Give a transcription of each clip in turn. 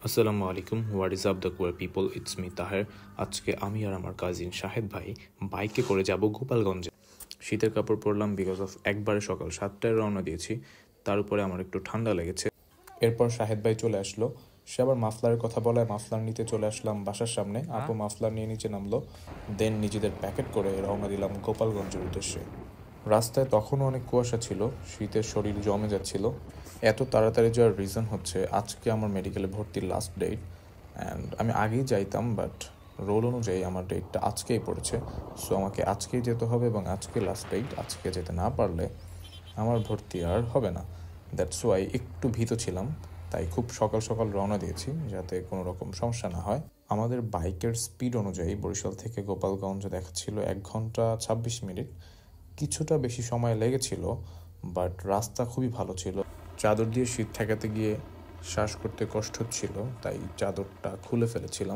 আসসালামু আলাইকুম, what is up the choir people, it's me Taher. আজকে আমি আর আমার কাজিন শাহেদ ভাই বাইকে করে যাব গোপালগঞ্জে। শীতের কাপড় পরলাম বিকজ অফ একবারে সকাল 7টায় রওনা দিয়েছি, তার উপরে আমার একটু ঠান্ডা লেগেছে। এরপর শাহেদ ভাই চলে আসলো, সে আবার মাফলারের কথা বলায় মাফলার নিতে চলে আসলাম বাসার সামনে। আপু মাফলার নিয়ে নিচে নামলো, দেন নিজেদের প্যাকেট করে রওনা দিলাম গোপালগঞ্জের উদ্দেশ্যে। রাস্তায় তখনও অনেক কুয়াশা ছিল, শীতের শরীর জমে যাচ্ছিল। এত তাড়াতাড়ি যাওয়ার রিজন হচ্ছে আজকে আমার মেডিকেলে ভর্তির লাস্ট ডেট, অ্যান্ড আমি আগেই যাইতাম, বাট রোল অনুযায়ী আমার ডেটটা আজকেই পড়েছে। সো আমাকে আজকেই যেতে হবে এবং আজকে লাস্ট ডেট। আজকে যেতে না পারলে আমার ভর্তি আর হবে না। দ্যাটস ওয়াই একটু ভীত ছিলাম, তাই খুব সকাল সকাল রওনা দিয়েছি যাতে কোনো রকম সমস্যা না হয়। আমাদের বাইকের স্পিড অনুযায়ী বরিশাল থেকে গোপালগঞ্জ দেখাচ্ছিল 1 ঘন্টা 26 মিনিট। কিছুটা বেশি সময় লেগেছিল, বাট রাস্তা খুবই ভালো ছিল। চাদর দিয়ে শীত ঠেকাতে গিয়ে শ্বাস করতে কষ্ট হচ্ছিল, তাই চাদরটা খুলে ফেলেছিলাম।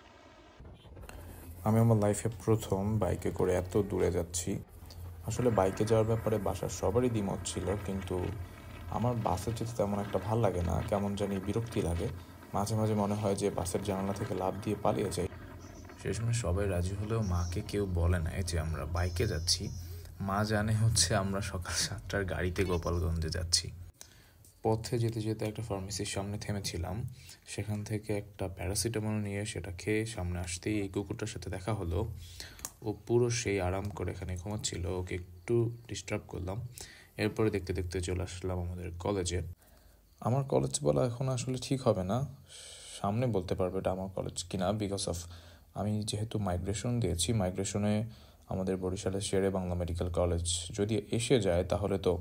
আমি আমার লাইফে প্রথম বাইকে করে এত দূরে যাচ্ছি। আসলে বাইকে যাওয়ার ব্যাপারে বাসার সবারই দ্বিমত ছিল, কিন্তু আমার বাসে যেতে তেমন একটা ভাল লাগে না, কেমন জানি বিরক্তি লাগে। মাঝে মাঝে মনে হয় যে বাসের জানালা থেকে লাফ দিয়ে পালিয়ে যাই। সে সময় সবাই রাজি হলেও মাকে কেউ বলে না যে আমরা বাইকে যাচ্ছি। মা জানে হচ্ছে আমরা সকাল 7টার গাড়িতে গোপালগঞ্জে যাচ্ছি। পথে যেতে যেতে একটা ফার্মেসির সামনে থেমেছিলাম, সেখান থেকে একটা প্যারাসিটামল নিয়ে সেটা খেয়ে সামনে আসতেই এই কুকুরটার সাথে দেখা হলো। ও পুরো সেই আরাম করে এখানে ঘুমাচ্ছিল, ওকে একটু ডিস্টার্ব করলাম। এরপরে দেখতে দেখতে চলে আসলাম আমাদের কলেজে। আমার কলেজ বলা এখন আসলে ঠিক হবে না, সামনে বলতে পারবে এটা আমার কলেজ কিনা, বিকজ অফ আমি যেহেতু মাইগ্রেশন দিয়েছি। মাইগ্রেশনে আমাদের বরিশালের শেরে বাংলা মেডিকেল কলেজ যদি এসে যায় তাহলে তো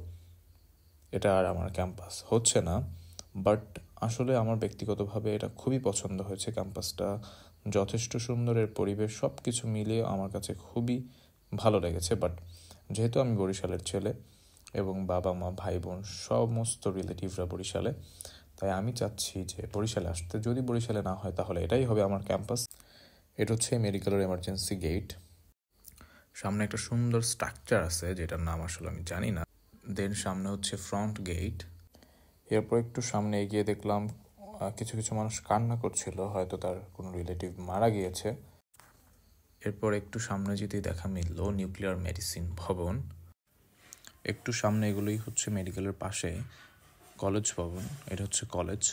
এটা আর আমার ক্যাম্পাস হচ্ছে না। বাট আসলে আমার ব্যক্তিগতভাবে এটা খুবই পছন্দ হয়েছে, ক্যাম্পাসটা যথেষ্ট সুন্দর, এর পরিবেশ সব কিছু মিলিয়ে আমার কাছে খুবই ভালো লেগেছে। বাট যেহেতু আমি বরিশালের ছেলে এবং বাবা মা ভাই বোন সমস্ত রিলেটিভরা বরিশালে, তাই আমি চাচ্ছি যে বরিশালে আসতে। যদি বরিশালে না হয় তাহলে এটাই হবে আমার ক্যাম্পাস। এটা হচ্ছে মেডিকেলের এমার্জেন্সি গেট। সামনে একটা সুন্দর স্ট্রাকচার আছে যেটার নাম আসলে আমি জানি না। দেন সামনে হচ্ছে ফ্রন্ট গেট। এরপর একটু সামনে এগিয়ে দেখলাম কিছু কিছু মানুষ কান্না করছিল, হয়তো তার কোনো রিলেটিভ মারা গিয়েছে। এরপর একটু সামনে যেতে দেখা মিলল নিউক্লিয়ার মেডিসিন ভবন। একটু সামনে এগুলোই হচ্ছে মেডিকেলের পাশে কলেজ ভবন। এটা হচ্ছে college,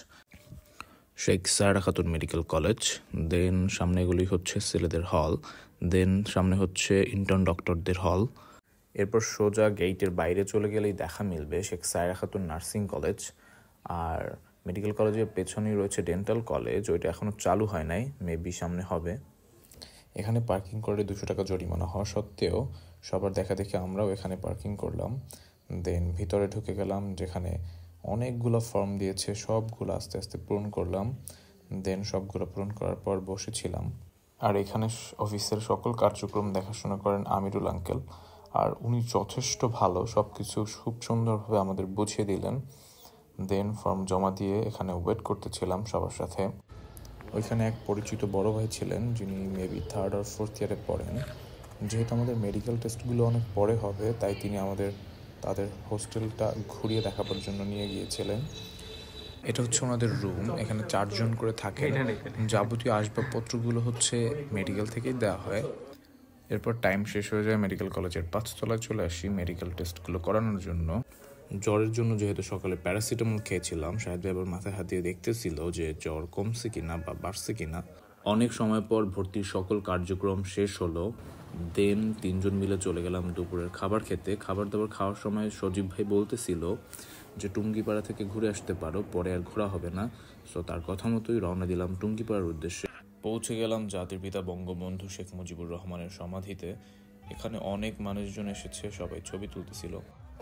Sheikh Sayera Khatun medical college. Then সামনে এগুলোই হচ্ছে ছেলেদের হল। দেন সামনে হচ্ছে ইন্টার্ন ডক্টরদের হল। এরপর সোজা গেটের বাইরে চলে গেলেই দেখা মিলবে শেখ সায়েরা খাতুন নার্সিং কলেজ। আর মেডিকেল কলেজের পেছনেই রয়েছে ডেন্টাল কলেজ, ওইটা এখনও চালু হয় নাই, মেবি সামনে হবে। এখানে পার্কিং করে 200 টাকা জরিমানা হওয়া সত্ত্বেও সবার দেখা দেখে আমরাও এখানে পার্কিং করলাম। দেন ভিতরে ঢুকে গেলাম, যেখানে অনেকগুলো ফর্ম দিয়েছে, সবগুলো আস্তে আস্তে পূরণ করলাম। দেন সবগুলো পূরণ করার পর বসেছিলাম। আর এখানে অফিসের সকল কার্যক্রম দেখাশোনা করেন আমিরুল আঙ্কেল, আর উনি যথেষ্ট ভালো, সব কিছু খুব সুন্দরভাবে আমাদের বুঝিয়ে দিলেন। দেন ফর্ম জমা দিয়ে এখানে ওয়েট করতেছিলাম সবার সাথে। ওইখানে এক পরিচিত বড় ভাই ছিলেন, যিনি মেবি 3rd or 4th ইয়ারে পড়েন। যেহেতু আমাদের মেডিকেল টেস্টগুলো অনেক পরে হবে, তাই তিনি তাদের হোস্টেলটা ঘুরিয়ে দেখাবার জন্য নিয়ে গিয়েছিলেন। এটা হচ্ছে ওনাদের রুম, এখানে 4 জন করে থাকে। যাবতীয় আসবাবপত্রগুলো হচ্ছে মেডিকেল থেকেই দেওয়া হয়। এরপর টাইম শেষ হয়ে যায়, মেডিকেল কলেজের 5 তলায় চলে আসি মেডিকেল টেস্টগুলো করানোর জন্য। জ্বরের জন্য যেহেতু সকালে প্যারাসিটামল খেয়েছিলাম, শাহেদ ভাই আবার মাথায় হাত দিয়ে দেখতেছিল যে জ্বর কমছে কিনা বা বাড়ছে কিনা। অনেক সময় পর ভর্তির সকল কার্যক্রম শেষ হলো। দেন 3 জন মিলে চলে গেলাম দুপুরের খাবার খেতে। খাবার দাবার খাওয়ার সময় সজীব ভাই বলতেছিল যে টুঙ্গিপাড়া থেকে ঘুরে আসতে পারো, পরে আর ঘোরা হবে না। সো তার কথা মতোই রওনা দিলাম টুঙ্গিপাড়ার উদ্দেশ্যে। পৌঁছে গেলাম জাতির পিতা বঙ্গবন্ধু শেখ মুজিবুর রহমানের সমাধিতে। এখানে অনেক মানুষজন এসেছে, সবাই ছবি তুলতেছিল।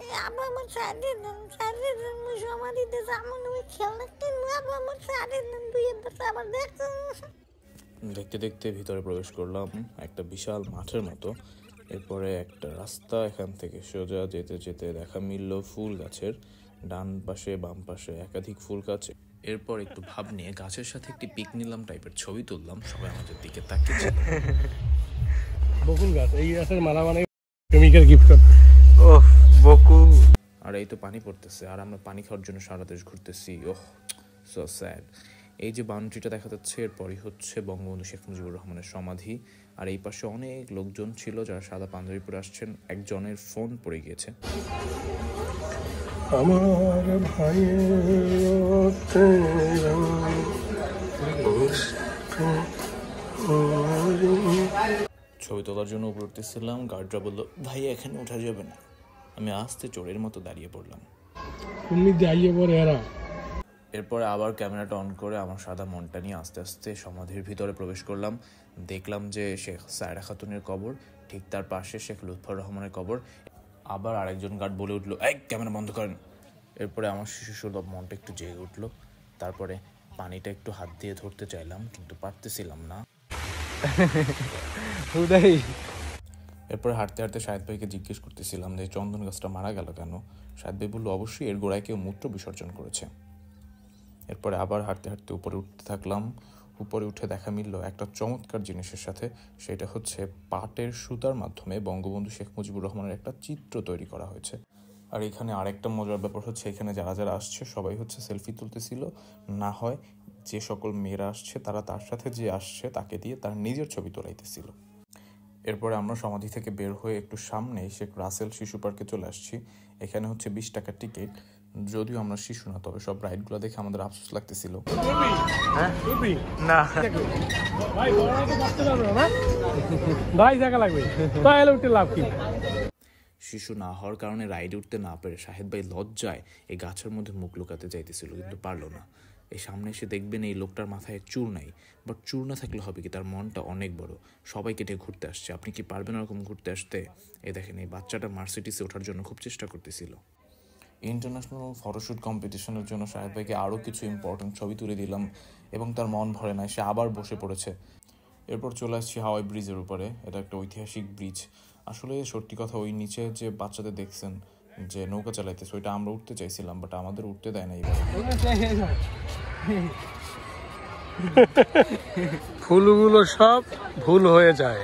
দেখতে দেখতে ভিতরে প্রবেশ করলাম একটা বিশাল মাঠের মতো। এরপরে একটা রাস্তা, এখান থেকে সোজা যেতে যেতে দেখা মিলল ফুল গাছের। ডান পাশে বাম পাশে একাধিক ফুল গাছ। এরপর একটু ভাব নিয়ে গাছের সাথে একটি পিক নিলাম টাইপের ছবি তুললাম, সবাই আমাদের দিকে তাকিয়েছিল। বকুল গাছ, এই গাছের মালা মানে প্রেমিকার গিফট করতে। ও বকুল। আর এই তো পানি পড়তেছে, আর আমরা পানি খাওয়ার জন্য সারা দেশ ঘুরতেছি। Oh, so sad. এই যে বাউন্ডারিটা দেখা যাচ্ছে এরপরই হচ্ছে বঙ্গবন্ধু শেখ মুজিবুর রহমানের সমাধি। আর এই পাশে অনেক লোকজন ছিল যারা সাদা পাঞ্জাবি পরে আসছেন। একজনের ফোন পড়ে গিয়েছে। আমার ভাইয়ের ছবি তোলার জন্য উপরে উঠতেছিলাম, গার্ডরা বললো ভাই এখানে ওঠা যাবে না। আমি আস্তে চোরের মতো দাঁড়িয়ে পড়লাম। এরপরে আবার ক্যামেরাটা অন করে আমার সাদা মনটা নিয়ে আস্তে আস্তে সমাধির ভিতরে প্রবেশ করলাম। দেখলাম যে শেখ সায়রা খাতুনের কবর, ঠিক তার পাশে শেখ লুৎফর রহমানের কবর। আবার আরেকজন গার্ড বলে উঠলো এই ক্যামেরা বন্ধ করেন। এরপরে আমার শিশু সুলভ মনটা একটু জেগে উঠলো। তারপরে পানিটা একটু হাত দিয়ে ধরতে চাইলাম কিন্তু পারতেছিলাম না। এরপরে হাঁটতে হাঁটতে শাহেদ ভাইকে জিজ্ঞেস করতেছিলাম যে চন্দন গাছটা মারা গেল কেন। শাহেদ ভাই বললো অবশ্যই এর গোড়ায় কেউ মূত্র বিসর্জন করেছে। এরপরে আবার হাঁটতে হাঁটতে উপরে উঠতে থাকলাম। উপরে উঠে দেখা মিলল একটা চমৎকার জিনিসের সাথে। সেটা হচ্ছে পাটের সুতার মাধ্যমে বঙ্গবন্ধু শেখ মুজিবুর রহমানের একটা চিত্র তৈরি করা হয়েছে। আর এখানে আরেকটা মজার ব্যাপার হচ্ছে এখানে যারা যারা আসছে সবাই হচ্ছে সেলফি তুলতেছিল। না হয় যে সকল মেয়েরা আসছে তারা তার সাথে যে আসছে তাকে দিয়ে তার নিজের ছবি তোলাইতেছিল। এরপরে আমরা সমাধি থেকে বের হয়ে একটু সামনে শেখ রাসেল শিশু পার্কে চলে আসছি। এখানে হচ্ছে 20 টাকার টিকিট। যদিও আমরা শিশু না, তবে সব রাইডগুলো দেখে আমাদের আফসোস লাগতেছিল। শিশু না হওয়ার কারণে রাইডে উঠতে না পেরে শাহেদ ভাই লজ্জায় এই গাছের মধ্যে মুখ লুকাতে চাইতেছিল, কিন্তু পারলো না। এই সামনে এসে দেখবেন এই লোকটার মাথায় চুল নাই, বাট চুল না থাকলে হবে কি, তার মনটা অনেক বড়। সবাইকে নিয়ে ঘুরতে আসছে। আপনি কি পারবেন এরকম ঘুরতে আসতে? এই দেখেন এই বাচ্চাটা মার্সিডিসে ওঠার জন্য খুব চেষ্টা করতেছিল। ইন্টারন্যাশনাল ফটোশ্যুট কম্পিটিশনের জন্য শাহেদ ভাইকে আরও কিছু ইম্পর্টেন্ট ছবি তুলে দিলাম এবং তার মন ভরে নাই, সে আবার বসে পড়েছে। এরপর চলে আসছি হাওয়াই ব্রিজের উপরে। এটা একটা ঐতিহাসিক ব্রিজ। আসলে সত্যি কথা, ওই নিচে যে বাচ্চাদের দেখছেন যে নৌকা চালাইতেছে, ওইটা আমরা উঠতে চাইছিলাম, বাট আমাদের উঠতে দেয় না। ফুলগুলো সব ভুল হয়ে যায়।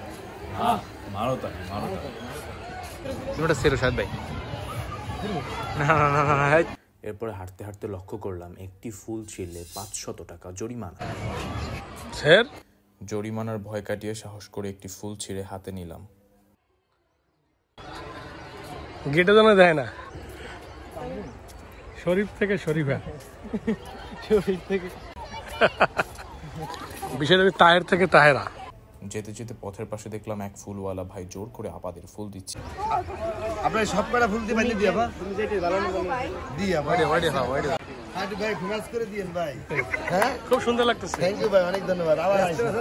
এরপরে হাঁটতে হাঁটতে লক্ষ্য করলাম একটি ফুল ছিঁড়লে 500 টাকা জরিমানা। জরিমানার ভয় কাটিয়ে সাহস করে একটি ফুল ছিঁড়ে হাতে নিলাম। গেটে জানা যায় না, শরীফ থেকে শরীফা, শরীফ থেকে বিশেষ করে তাহের থেকে তাহেরা। যেতে যেতে পথের পাশে দেখলাম এক ফুলওয়ালা ভাই জোর করে আপাদের ফুল দিচ্ছে। আপনার সব কটা ফুল দিয়ে বানিয়ে দিবা তুমি যেটা জ্বালানো দিয়া ভাই হাঁটি ভাই ফেমাস করে দিয়েন ভাই। হ্যাঁ খুব সুন্দর লাগতেছে, থ্যাংক ইউ ভাই, অনেক ধন্যবাদ। আবার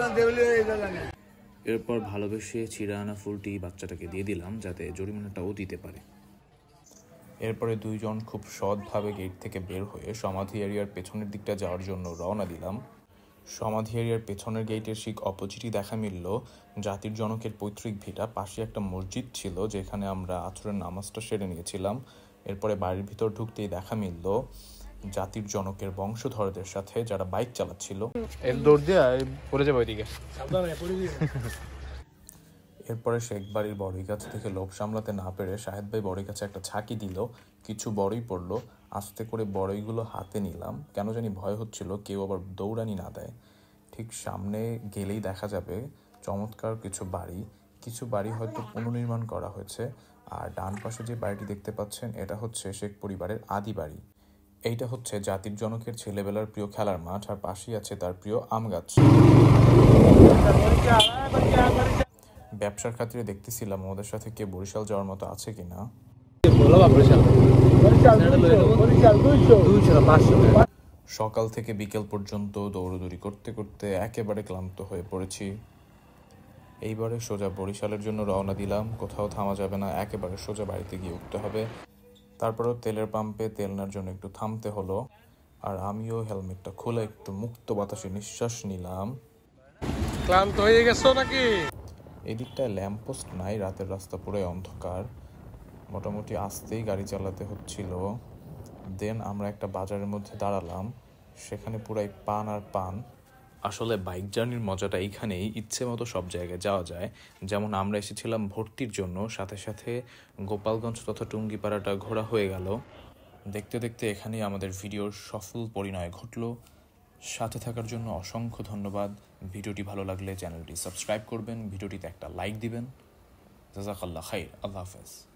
এরপর ভালোবেসে ছিঁড়ে আনা ফুলটি বাচ্চাটাকে দিয়ে দিলাম যাতে জরিমানাটাও দিতে পারে। এরপরে দুইজন খুব সৎভাবে গেট থেকে বের হয়ে সমাধি এরিয়ার পেছনের দিকটা যাওয়ার জন্য রওনা দিলাম। সমাধি এরিয়ার পেছনের গেটের ঠিক অপোজিটই দেখা মিলল জাতির জনকের পৈতৃক ভিটা। পাশে একটা মসজিদ ছিল যেখানে আমরা আসরের নামাজটা সেরে নিয়েছিলাম। এরপরে বাড়ির ভিতর ঢুকতেই দেখা মিলল জাতির জনকের বংশধরদের সাথে যারা বাইক চালাচ্ছিল। এরপরে শেখ বাড়ির বড়ই গাছ থেকে লোভ সামলাতে না পেরে শাহেদ ভাই বড়ই গাছে একটা ঝাঁকি দিল, কিছু বড়ই পড়লো। আস্তে করে বড়ইগুলো হাতে নিলাম, কেন জানি ভয় হচ্ছিল কেউ আবার দৌড়ানি না দেয়। ঠিক সামনে গেলেই দেখা যাবে চমৎকার কিছু বাড়ি হয়তো পুনর্নির্মাণ করা হয়েছে। আর ডান পাশে যে বাড়িটি দেখতে পাচ্ছেন এটা হচ্ছে শেখ পরিবারের আদি বাড়ি। এইটা হচ্ছে জাতির জনকের ছেলেবেলার প্রিয় খেলার মাঠ, আর পাশেই আছে তার প্রিয় আম গাছ। ব্যবসার খাতিরে দেখতেছিলাম ওদের সাথে কে বরিশাল যাওয়ার মতো আছে কিনা। সকাল থেকে বিকেল পর্যন্ত দৌড়দৌড়ি করতে করতে একেবারে ক্লান্ত হয়ে পড়েছি। এইবারে সোজা বরিশালের জন্য রওনা দিলাম। কোথাও থামা যাবে না, একেবারে সোজা বাড়িতে গিয়ে উঠতে হবে। তারপরেও তেলের পাম্পে তেল নেওয়ার জন্য একটু থামতে হলো, আর আমিও হেলমেটটা খুলে একটু মুক্ত বাতাসে নিঃশ্বাস নিলাম। ক্লান্ত হয়ে গেছো নাকি? এদিকটায় ল্যাম্পপোস্ট নাই, রাতের রাস্তা পুরো অন্ধকার। মোটামুটি আস্তেই গাড়ি চালাতে হচ্ছিল। দেন আমরা একটা বাজারের মধ্যে দাঁড়ালাম, সেখানে পুরাই পান আর পান। আসলে বাইক জার্নির মজাটা এইখানেই, ইচ্ছে মতো সব জায়গায় যাওয়া যায়। যেমন আমরা এসেছিলাম ভর্তির জন্য, সাথে সাথে গোপালগঞ্জ তথা টুঙ্গিপাড়াটা ঘোরা হয়ে গেল। দেখতে দেখতে এখানেই আমাদের ভিডিওর সফল পরিণয় ঘটল। সাথে থাকার জন্য অসংখ্য ধন্যবাদ। ভিডিওটি ভালো লাগলে চ্যানেলটি সাবস্ক্রাইব করবেন, ভিডিওটিতে একটা লাইক দিবেন। জাযাকাল্লাহ খাইর। আল্লাহ হাফেজ।